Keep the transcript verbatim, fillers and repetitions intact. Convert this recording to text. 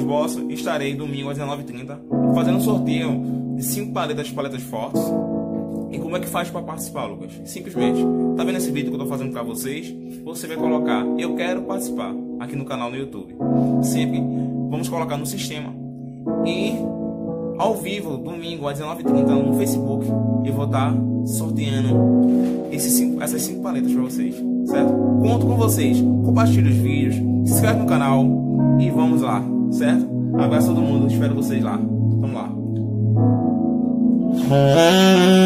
vosso, estarei domingo às dezenove e trinta fazendo um sorteio de cinco paletas de paletas fortes. E como é que faz para participar, Lucas? Simplesmente, tá vendo esse vídeo que eu tô fazendo para vocês? Você vai colocar eu quero participar aqui no canal no YouTube. Sempre vamos colocar no sistema e ao vivo, domingo às dezenove e trinta no Facebook, eu vou estar sorteando esses cinco, essas cinco paletas para vocês, certo? Conto com vocês, compartilhe os vídeos, se inscreve no canal e vamos lá, certo? Abraço a todo mundo, espero vocês lá. Vamos lá.